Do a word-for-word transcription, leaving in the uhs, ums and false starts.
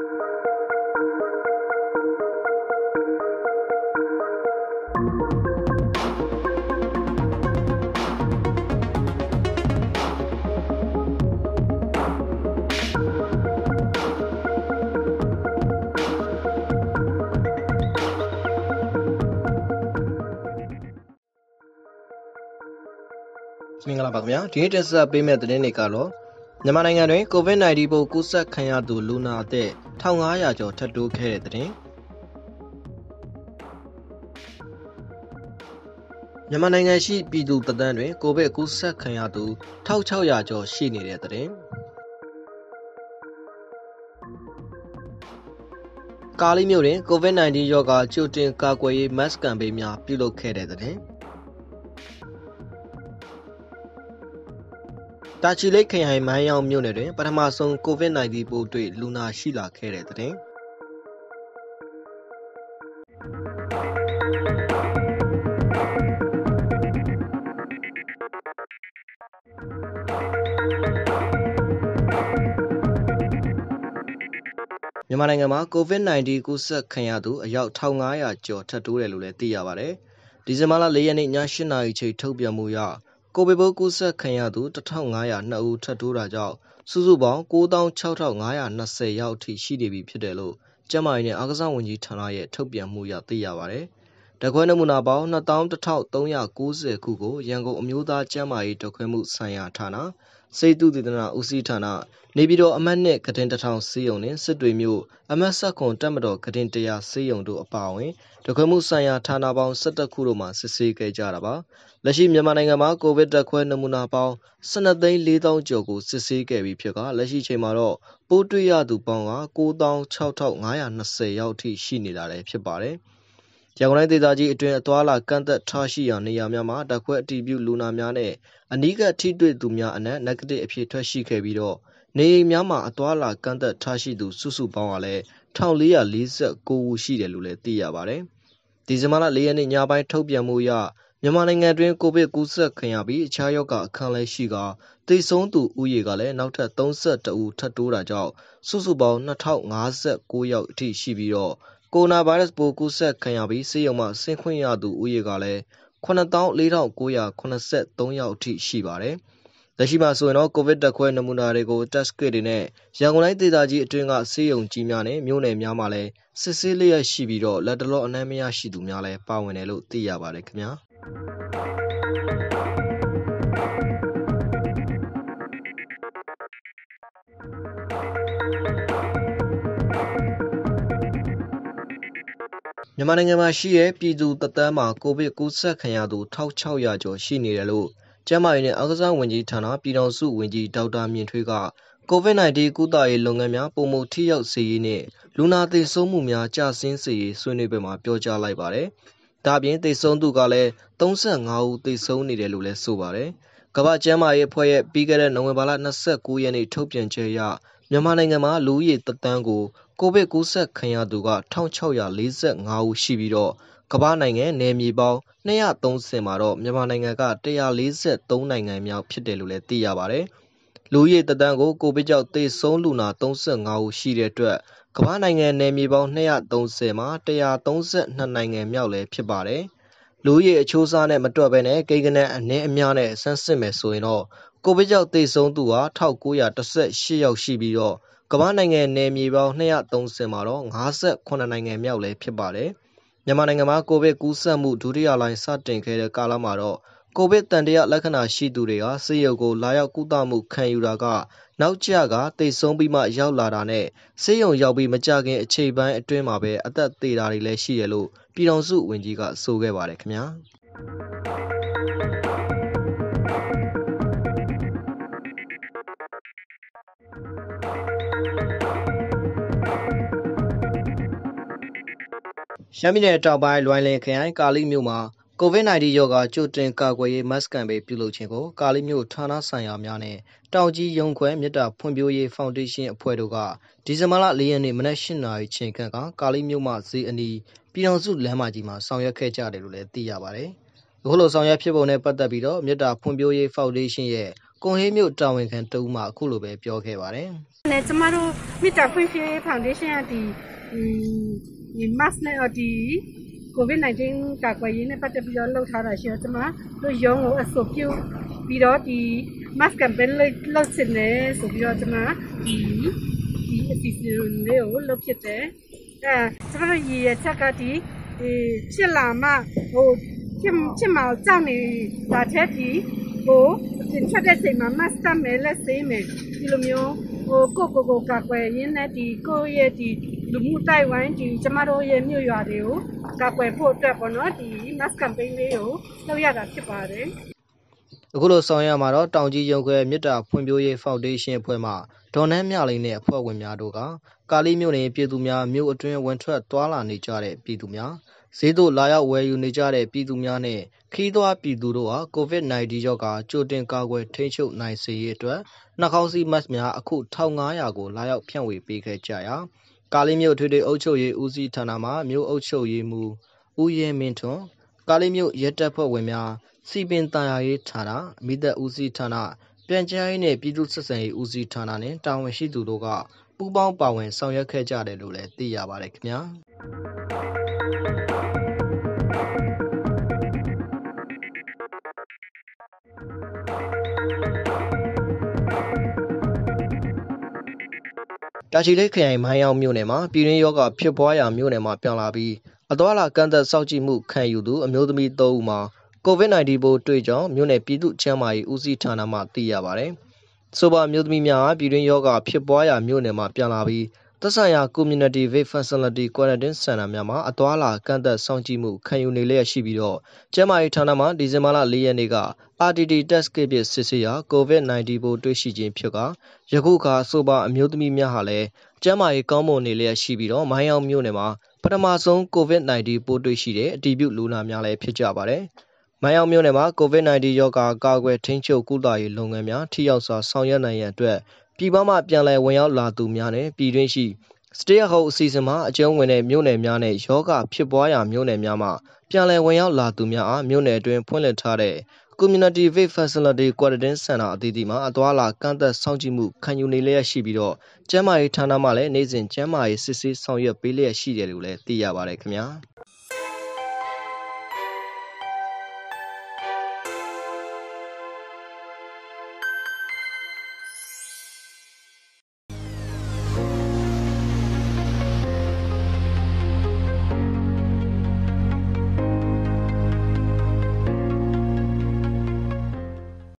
မင်္ဂလာပါခင်ဗျာဒီနေ့တက်ဆက်ပေးမယ့်သတင်းတွေကတော့မြန်မာနိုင်ငံတွင် ကိုဗစ် nineteen ပိုးကူးစက်ခံရသူလူနာအသစ်one thousand five hundredကျော်ထပ်တိုးခဲ့တဲ့သတင်းမြန်မာနိုင်ငံရှိပြည်သူတသန်းတွင်ကိုဗစ်ကူးစက်ခံရသူone thousand six hundredကျော်ရှိနေတဲ့သတင်းကာလီမြို့တွင်ကိုဗစ် nineteen ရောဂါကြိုတင်ကာကွယ်ရေး mask ကမ်ပိန်းများပြုလုပ်ခဲ့တဲ့သတင်းတာချီလိတ်ခရိုင်မိုင်းယောင်းမြို့နယ်တွင်ပထမဆုံးကိုဗစ် nineteen ပိုးတွေ့လူနာရှိလာခဲ့တဲ့သတင်းမြန်မာနိုင်ငံမှာကိုဗစ် nineteen ကူးစက်ခံရသူအယောက်one thousand five hundredကျော်ထပ်တိုးတယ်လို့လည်းသိရပါတယ်။ဒီဇင်ဘာလfourရက်နေ့ညeightနာရီချိန်ထုတ်ပြန်မှုအရကိုဗစ်ပိုးကူးစက်ခံရသူone thousand five hundred twoဦးထပ်တိုးတာကြောင့်စုစုပေါင်းnine thousand six thousand five hundred twentyယောက်အထိရှိနေပြီဖြစ်တယ်လို့ကျန်းမာရေးနဲ့အားကစားဝန်ကြီးဌာနရဲ့ထုတ်ပြန်မှုအရသိရပါတယ်။ဓာတ်ခွဲနမူနာပေါင်းtwo thousand one thousand three hundred ninetyခုကိုရန်ကုန်အမျိုးသားကျန်းမာရေးဓာတ်ခွဲမှုဆိုင်ရာဌာနစိတ်သုတေသနဦးစီးဌာနနေပြည်တော်အမှတ်twoကတင်တစ်ထောင်ဆေးရုံနဲ့စစ်တွေမြို့အမှတ်sevenတပ်မတော်ကတင်one hundredဆေးရုံတို့အပါအဝင်ဓာတ်ခွဲမှုဆိုင်ရာဌာနပေါင်းelevenခုတို့မှာစစ်ဆေးခဲ့ကြတာပါလက်ရှိမြန်မာနိုင်ငံမှာကိုဗစ်ဓာတ်ခွဲနမူနာပေါင်းtwelveသိန်းfourသောင်းကျော်ကိုစစ်ဆေးခဲ့ပြီးဖြစ်ကလက်ရှိချိန်မှာတော့ပိုးတွေ့ရသူပေါင်းကnine thousand six thousand five hundred twentyယောက်ထိရှိနေတာလည်းဖြစ်ပါတယ်ရန်ကုန်တိုင်းဒေသကြီးအတွင်းအသွာလာကန့်သက်ထားရှိရာနေရာများမှာဓာတ်ခွဲအတည်ပြုလူနာများနဲ့အနီးကပ်ထိတွေ့သူများအနက် negative အဖြစ်ထွက်ရှိခဲ့ပြီးတော့နေအိမ်များမှာအသွာလာကန့်သက်ထားရှိသူစုစုပေါင်းကလည်းone thousand four hundred forty-nineဦးရှိတယ်လို့လည်းသိရပါတယ်။ဒီဇင်ဘာလfourရက်နေ့ညပိုင်းထုတ်ပြန်မှုအရမြန်မာနိုင်ငံတွင်ကိုဗစ်ကူးစက်ခံရပြီးအခြားရောဂါအခန်းလဲရှိကသေဆုံးသူဦးရေကလည်းနောက်ထပ်thirty-oneဦးထပ်တိုးတာကြောင့်စုစုပေါင်းtwo thousand fifty-nineယောက်အထိရှိပြီးတော့ကိုရိုနာဗိုင်းရပ်စ်ပိုးကူးစက်ခံရပြီးဆေးရုံမှဆင်းခွင့်ရသူဦးရေကလည်းseven thousand four thousand nine hundred seventy-threeယောက်အထိရှိပါတယ်။လက်ရှိမှာဆိုရင်တော့ကိုဗစ်ဓာတ်ခွဲနမူနာတွေကို test kit တွေနဲ့ရန်ကုန်တိုင်းဒေသကြီးအတွင်းကဆေးရုံကြီးများနဲ့မြို့နယ်များမှာလည်းစစ်ဆေးလျက်ရှိပြီးတော့လက်တလောအနှံ့မရရှိသူများလည်းပါဝင်တယ်လို့သိရပါတယ်ခင်ဗျာ။မြန်မာနိုင်ငံမှာရှိတဲ့ပြည်သူတသန်းမှာကိုဗစ်ကူးစက်ခံရသူone thousand six hundredကျော်ရှိနေတယ်လို့ကျန်းမာရေးနဲ့အားကစားဝန်ကြီးဌာနပြည်ထောင်စုဝန်ကြီးဒေါက်တာမြင့်ထွေးကကိုဗစ် nineteen ကုသရေးလုပ်ငန်းများပုံမှုထိရောက်စေရေးနဲ့လူနာသေဆုံးမှုများကျဆင်းစေရေးဆွေးနွေးပွဲမှာပြောကြားလိုက်ပါတယ်။ဒါပြင်သေဆုံးသူကလည်းthirty-fiveဦးသေဆုံးနေတယ်လို့လည်းဆိုပါတယ်။ကမ္ဘာ့ကျန်းမာရေးအဖွဲ့ရဲ့ပြီးခဲ့တဲ့နိုဝင်ဘာလtwenty-nineရက်နေ့ထုတ်ပြန်ချက်အရမြန်မာနိုင်ငံမှာလူဦးရေတသန်းကိုကိုဗစ်ကူးစက်ခံရသူကone thousand six hundred forty-fiveဦးရှိပြီးတော့ကမ္ဘာနိုင်ငံနယ်မြေပေါင်းtwo hundred thirtyမှာတော့မြန်မာနိုင်ငံကone hundred forty-threeနိုင်ငံမြောက်ဖြစ်တယ်လို့လည်းသိရပါတယ်။လူဦးရေတသန်းကိုကိုဗစ်ကြောင့်သေဆုံးလူနာthirty-fiveဦးရှိတဲ့အတွက်ကမ္ဘာနိုင်ငံနယ်မြေပေါင်းtwo hundred thirtyမှာone hundred thirty-twoနိုင်ငံမြောက်လည်းဖြစ်ပါတယ်။လူဦးရေအချိုးအစားနဲ့မတွက်ဘဲနဲ့ကိန်းဂဏန်းအနည်းအများနဲ့ဆန်းစစ်မယ်ဆိုရင်တော့ကိုဗစ်ကြောင့်သေဆုံးသူဟာone thousand nine hundred eighteenယောက်ရှိပြီးတော့ကမ္ဘာနိုင်ငံနယ်မြေပေါင်းtwo hundred thirtyမှာတော့fifty-sevenနိုင်ငံမြောက်လည်းဖြစ်ပါတယ်။မြန်မာနိုင်ငံမှာကိုဗစ်ကူးစက်မှုဒုတိယလှိုင်းစတင်ခဲ့တဲ့ကာလမှာတော့ကိုဗစ်တန်တရားလက္ခဏာရှိသူတွေကဆေးရုံကိုလာရောက်ကုသမှုခံယူတာကနောက်ကျကသေဆုံးပြီးမှရောက်လာတာနဲ့ဆေးရုံရောက်ပြီးမကြခင်အချိန်ပိုင်းအတွင်းမှာပဲအသက်သေတာတွေလည်းရှိရလို့ပြည်ထောင်စုဝန်ကြီးကဆိုခဲ့ပါတယ်ခင်ဗျာရှမ်းပြည်နယ်တောင်ပိုင်းလွိုင်းလင်းခရိုင်ကာလီမြို့မှာကိုဗစ် nineteen ရောဂါကြိုတင်ကာကွယ်ရေး mask ကမ်ပိန်းပြုလုပ်ခြင်းကိုကာလီမြို့ဌာနဆိုင်ရာများနဲ့တောင်ကြီးရုံခွဲမြစ်တာဖွံ့ဖြိုးရေးဖောင်ဒေးရှင်းအဖွဲ့တို့ကဒီဇင်ဘာလfourရက်နေ့မနက်eightနာရီချိန်ခန့်ကကာလီမြို့မှဈေးအနီးပြည်ထောင်စုလမ်းမကြီးမှာဆောင်ရွက်ခဲ့ကြတယ်လို့လည်းသိရပါတယ်။အခုလိုဆောင်ရွက်ဖြစ်ပုံနဲ့ပတ်သက်ပြီးတော့မြစ်တာဖွံ့ဖြိုးရေးဖောင်ဒေးရှင်းရဲ့ကွန်ဟေးမြို့တာဝန်ခံတဦးမှအခုလိုပဲပြောခဲ့ပါတယ်။နဲ့ကျမတို့မြစ်တာဖွင့်ဖြိုးဖောင်ဒေးရှင်းကဒီဒီ mask နဲ့ဒီ COVID 19 ကာကွယ်ရေးနဲ့ပတ်သက်ပြီးတော့လှုပ်ထားတာရှိတော့ကျမတို့ရုံးကိုအဆိုပြုပြီးတော့ဒီ mask campaign လုပ်စင်နေဆိုပြီးတော့ကျမဒီဒီအစီအစဉ်လေးကိုလုပ်ဖြစ်တယ်။အဲကျမတို့ရည်ရချက်ကဒီဖြစ်လာမှဟိုဖြစ်ဖြစ်မှာကြောက်နေတာတဲ့ဒီဟိုတင်ချက်တဲ့ချိန်မှာ mask တမယ်လက်ဆေးမယ်ဒီလိုမျိုးဟိုကိုကိုကိုကာကွယ်ရင်းနဲ့ဒီကိုရဲ့ဒီလူမှုတိုက်ဝိုင်းဒီကျမတို့ရဲ့မြို့ရွာတွေကိုကာကွယ်ဖို့အတွက်ပေါ့နော်ဒီ mask campaign လေးကိုလုပ်ရတာဖြစ်ပါတယ်အခုလိုဆောင်ရွက်မှာတော့တောင်ကြီးရုံခွဲမြစ်တာဖွံ့ဖြိုးရေးဖောင်ဒေးရှင်းအဖွဲ့မှဒေါ်နန်းမြလိန်နဲ့အဖွဲ့ဝင်များတို့ကကာလီမြို့နယ်ပြည်သူများမြို့အတွင်းဝန်ထွက်သွာလာနေကြတဲ့ပြည်သူများဈေးသို့လာရောက်ဝယ်ယူနေကြတဲ့ပြည်သူများနဲ့ခီးသွွားပြည်သူတို့ဟာ COVID 19 ရောဂါကြိုတင်ကာကွယ်ထိန်းချုပ်နိုင်စေရေးအတွက်နှာခေါင်းစည်း mask များအခုone thousand five hundredကိုလာရောက်ဖြန့်ဝေပေးခဲ့ကြရာကာလီမြို့ထွေထွေအုပ်ချုပ်ရေးဦးစီးဌာနမှမြို့အုပ်ချုပ်ရေးမှူးဦးရဲမင်းထွန်းကာလီမြို့ရဲတပ်ဖွဲ့ဝင်များစီပင်တန်ရာရေးဌာနမိသက်ဦးစီးဌာနပြန်ကြားရေးနဲ့ပြည်သူ့ဆက်ဆံရေးဦးစီးဌာနနဲ့တာဝန်ရှိသူတို့ကပူးပေါင်းပါဝင်ဆောင်ရွက်ခဲ့ကြတယ်လို့လည်းသိရပါတယ်ခင်ဗျာတာချီလိတ်ခရိုင်မိုင်းအောင်မြို့နယ်မှာပြည်တွင်းယောဂဖြစ်ပွားရာမြို့နယ်မှာပြောင်းလာပြီးအသွာလာကန့်သက်စောင့်ကြည့်မှုခံယူသူအမျိုးသမီး၃ဦးမှာCOVID 19 ပိုးတွေ့ကြောင်းမြို့နယ်ပြည်သူ့ကျန်းမာရေးဦးစီးဌာနမှသိရပါတယ်။ဆိုပါမြို့သမီးများပြည်တွင်းယောဂဖြစ်ပွားရာမြို့နယ်မှာပြန်လာပြီးသက်ဆိုင်ရာ Community Based Facility Quarantine Center များမှာအသွာလာကန့်သက်စောင့်ကြည့်မှုခံယူနေလျက်ရှိပြီးတော့ကျန်းမာရေးဌာနမှဒီဇင်ဘာလ၄ရက်နေ့က R T T Test Kit ဖြင့်စစ်ဆေးရာ COVID 19 ပိုးတွေ့ရှိခြင်းဖြစ်ကယခုအခါဆိုပါအမျိုးသမီးများဟာလည်းကျန်းမာရေးကောင်းမွန်နေလျက်ရှိပြီးတော့မိုင်းအောင်မြို့နယ်မှာပထမဆုံး COVID 19 ပိုးတွေ့ရှိတဲ့အတည်ပြုလူနာများလည်းဖြစ်ကြပါတယ်။မိုင်းအောင်မြို့နယ်မှာ COVID 19 ရောဂါကာကွယ်ထိန်းချုပ်ကုသရေးလုပ်ငန်းများထိရောက်စွာဆောင်ရွက်နိုင်ရန်အတွက်ပြည်ပမှပြန်လည်ဝင်ရောက်လာသူများနဲ့ပြည်တွင်းရှိ Stay at Home အစီအစဉ်မှာအကျုံးဝင်တဲ့မြို့နယ်များနဲ့ယောဂဖြစ်ပွားရာမြို့နယ်များမှာပြန်လည်ဝင်ရောက်လာသူများအားမြို့နယ်အတွင်းဖွင့်လှစ်ထားတဲ့ Community Based Facility Quarantine Center အသီးသီးမှာအသွာလာကန့်သက်စောင့်ကြည့်မှုခံယူနေလျက်ရှိပြီးတော့ကျန်းမာရေးဌာနမှလည်းနေ့စဉ်ကျန်းမာရေးစစ်ဆေးဆောင်ရွက်ပေးလျက်ရှိတယ်လို့လည်းသိရပါတယ်ခင်ဗျာ။